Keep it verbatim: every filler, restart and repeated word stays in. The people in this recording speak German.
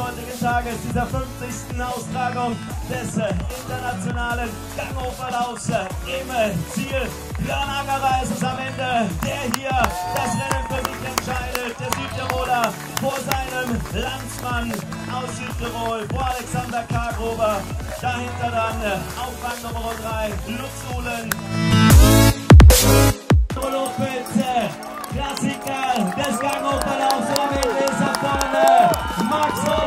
heutigen Tages, dieser fünfzigsten Austragung des äh, internationalen Ganghochverlaufs äh, im äh, Ziel. Björn Angerer ist es am Ende, der hier das Rennen für sich entscheidet. Der Südtiroler vor seinem Landsmann aus Südtirol, vor Alexander Kargruber. Dahinter dann äh, auf Rang Nummer drei Lutz Uhlen. Klassiker des Ganghochverlaufs, und am Ende ist er vorne Max